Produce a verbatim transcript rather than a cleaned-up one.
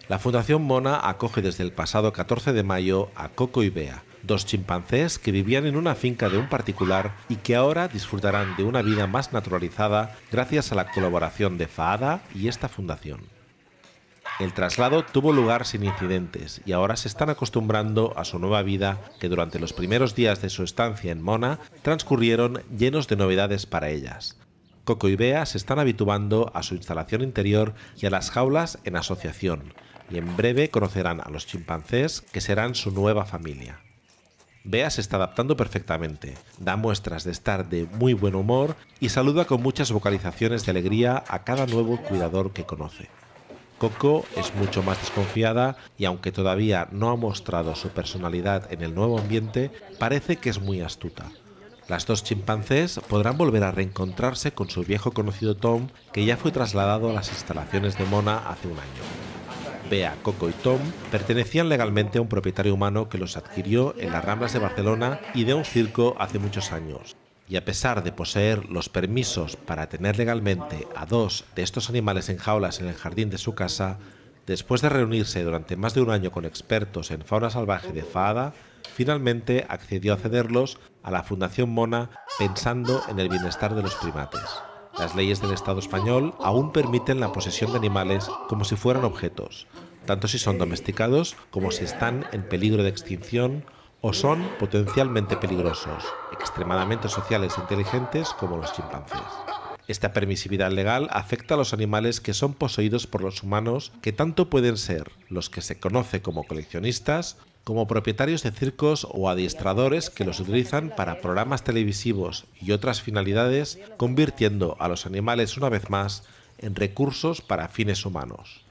La Fundación Mona acoge desde el pasado catorce de mayo a Coco y Bea, dos chimpancés que vivían en una finca de un particular y que ahora disfrutarán de una vida más naturalizada gracias a la colaboración de FAADA y esta fundación. El traslado tuvo lugar sin incidentes y ahora se están acostumbrando a su nueva vida que durante los primeros días de su estancia en Mona transcurrieron llenos de novedades para ellas. Coco y Bea se están habituando a su instalación interior y a las jaulas en asociación, y en breve conocerán a los chimpancés que serán su nueva familia. Bea se está adaptando perfectamente, da muestras de estar de muy buen humor y saluda con muchas vocalizaciones de alegría a cada nuevo cuidador que conoce. Coco es mucho más desconfiada y aunque todavía no ha mostrado su personalidad en el nuevo ambiente, parece que es muy astuta. Las dos chimpancés podrán volver a reencontrarse con su viejo conocido Tom, que ya fue trasladado a las instalaciones de Mona hace un año. Bea, Coco y Tom pertenecían legalmente a un propietario humano que los adquirió en las Ramblas de Barcelona y de un circo hace muchos años. Y a pesar de poseer los permisos para tener legalmente a dos de estos animales en jaulas en el jardín de su casa, después de reunirse durante más de un año con expertos en fauna salvaje de FAADA, finalmente accedió a cederlos a la Fundación Mona pensando en el bienestar de los primates. Las leyes del Estado español aún permiten la posesión de animales como si fueran objetos, tanto si son domesticados como si están en peligro de extinción o son potencialmente peligrosos, extremadamente sociales e inteligentes como los chimpancés. Esta permisividad legal afecta a los animales que son poseídos por los humanos, que tanto pueden ser los que se conoce como coleccionistas, como propietarios de circos o adiestradores que los utilizan para programas televisivos y otras finalidades, convirtiendo a los animales una vez más en recursos para fines humanos.